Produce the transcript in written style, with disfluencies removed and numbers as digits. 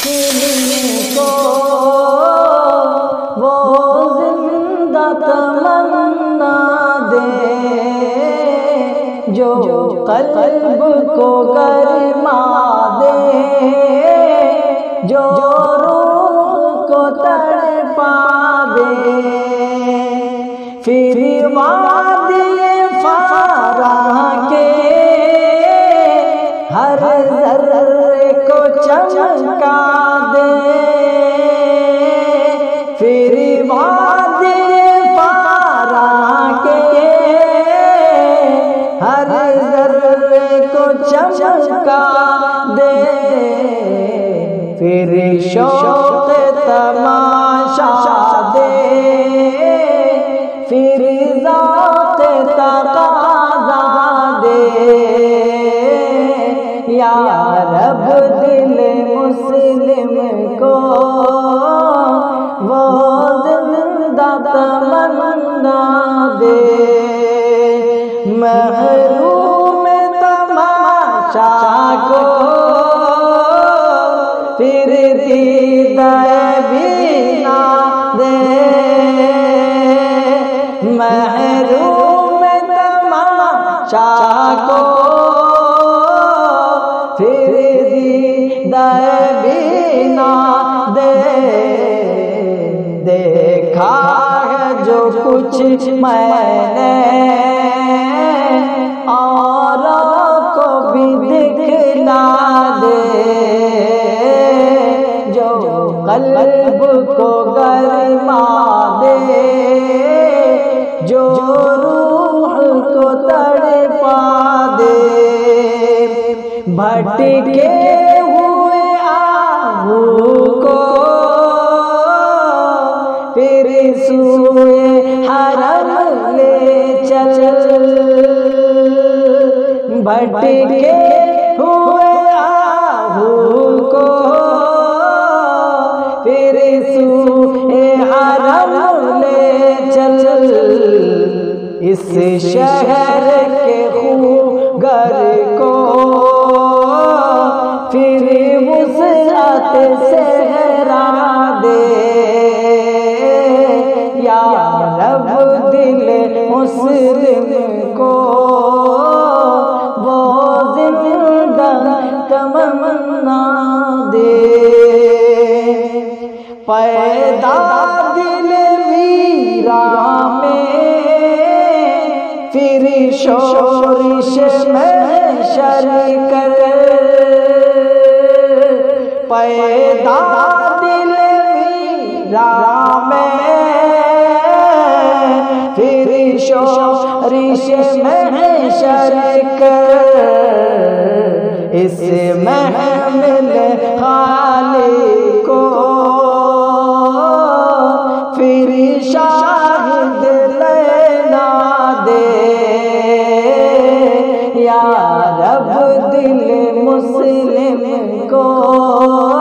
سینے کو وہ زندہ تمنا دے جو قلب کو گرما دے، جو روح کو تڑپا دے، پھر وادی فارا کے ہر ذرے کو چمکا دے، پھر وادی فارا کے ہر ذرے کو چمکا دے، پھر شوق تماشا دے، پھر ذات تقاضا دے، یا رب دل مسلم کو وہ زندہ تمنا دے، محروم تماشا کو پھر دیدہ بھی نہ دے، محروم تماشا کو پھر دیدہ بھی نہ دے، دیکھا ہے جو کچھ میں نے اوروں کو بھی دکھلا دے، جو قلب کو گرما دے، جو روح کو تڑپا دے، بھٹکے ہوئے آہو کو پھر سوئے حرم لے چل، بھٹکے ہوئے آہو کو پھر سوئے حرم لے چل، اس شہر کے خوگر کو پھر وسعت صحرا دے، یا رب دل مسلم کو وہ زندہ تمنا دے، پیدا دل ویران میں پھر شورش محشر کر، پیدا دل ویران میں پھر شورش محشر کر، اس محمل خالی کو پھر شاہد لینا دے، یا رب دل مسلم کو